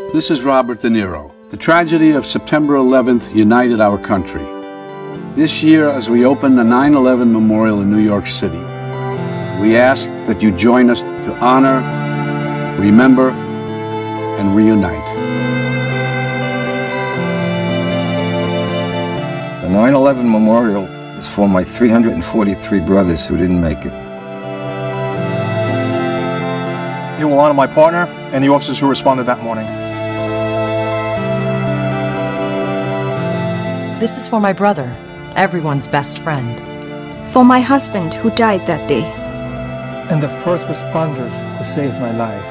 This is Robert De Niro. The tragedy of September 11th united our country. This year, as we open the 9/11 Memorial in New York City, we ask that you join us to honor, remember, and reunite. The 9/11 Memorial is for my 343 brothers who didn't make it. It will honor my partner and the officers who responded that morning. This is for my brother, everyone's best friend. For my husband who died that day. And the first responders who saved my life.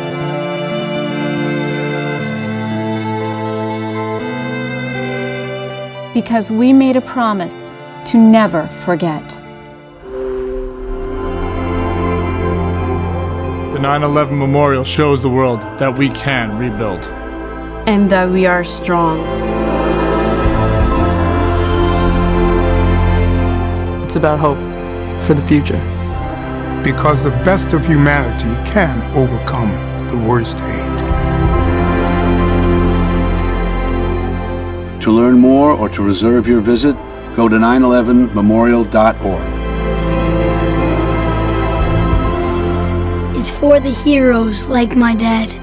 Because we made a promise to never forget. The 9/11 Memorial shows the world that we can rebuild. And that we are strong. It's about hope for the future. Because the best of humanity can overcome the worst hate. To learn more or to reserve your visit, go to 911memorial.org. It's for the heroes like my dad.